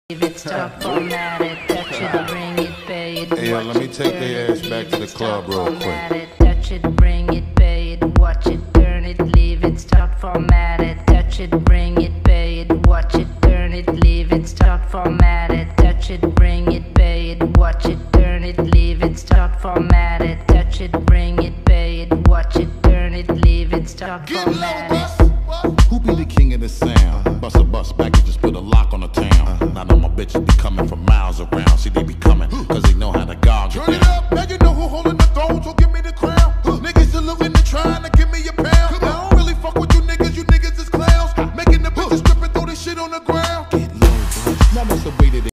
Leave it, start formatted, touch it, bring it, pay it. Hey, let me take their ass back to the club real quick. Touch it, bring it, pay it, watch it, turn it, leave it, start formatted. Touch it, bring it, pay it, watch it, turn it, leave it, start formatted. Touch it, bring it, pay it, watch it, turn it, leave it, start formatted. Touch it, bring it, pay it, watch it, turn it, leave it, start formatted. Who be the king of the sound?